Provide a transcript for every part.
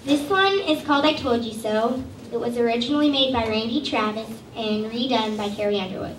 This one is called I Told You So. It was originally made by Randy Travis and redone by Carrie Underwood.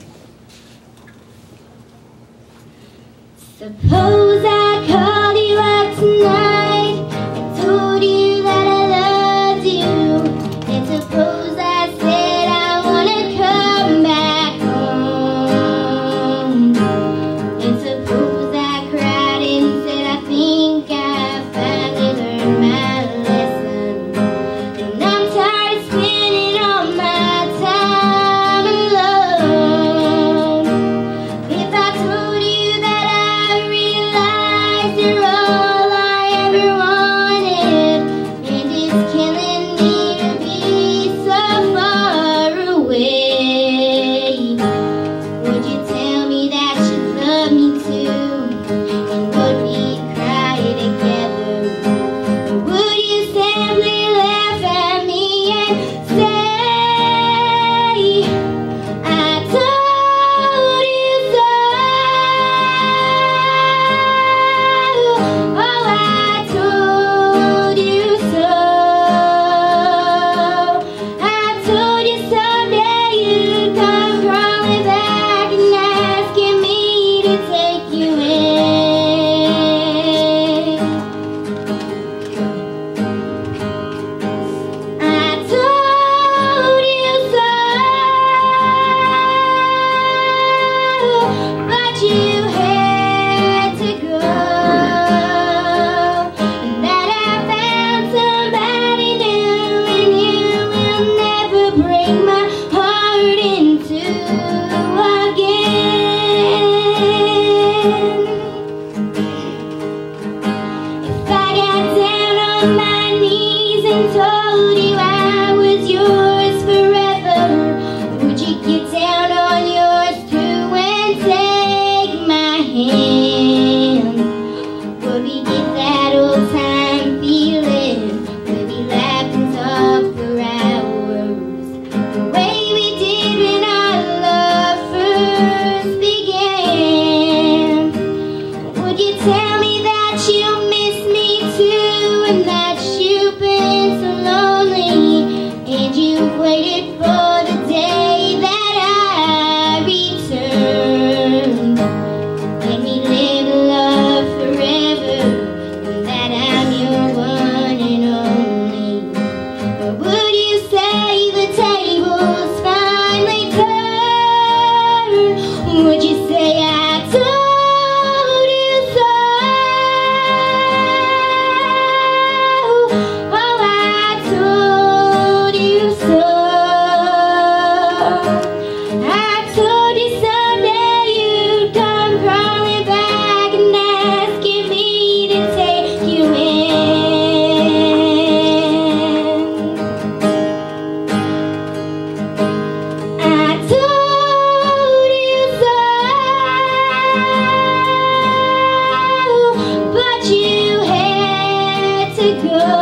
Suppose I called you up tonight and told you that I loved you, and suppose I said I want to come back home, and suppose I cried and said I think I finally learned my lesson, and I'm tired of spending all my time alone. If I told you that I realized you're all I ever wanted, and it's killing me to be so far away, would you tell me that you love me too, and would we cry together? Or would you simply laugh at me and say, I told you so? Oh, I told you so. I told you someday you'd come crawling back and asking me to take you in. I told you so, but you had to go, and that I found somebody new, and you will never break my heart in two again. If I got down on my knees and told you I was yours forever, would you get down on yours too and take my hand? Would we get that old time feeling? Would we laugh and talk for hours, the way we did when our love first began? Would you tell me that you miss me too, and that you've been so lonely, and you've waited for the day that I returned, and we live love forever, and that I'm your one and only? Or would you say the tables finally turned? Would you say I told you so? Oh, I told you so. I told you someday you'd come crawling back and asking me to take you in. I told you so, but you had to go.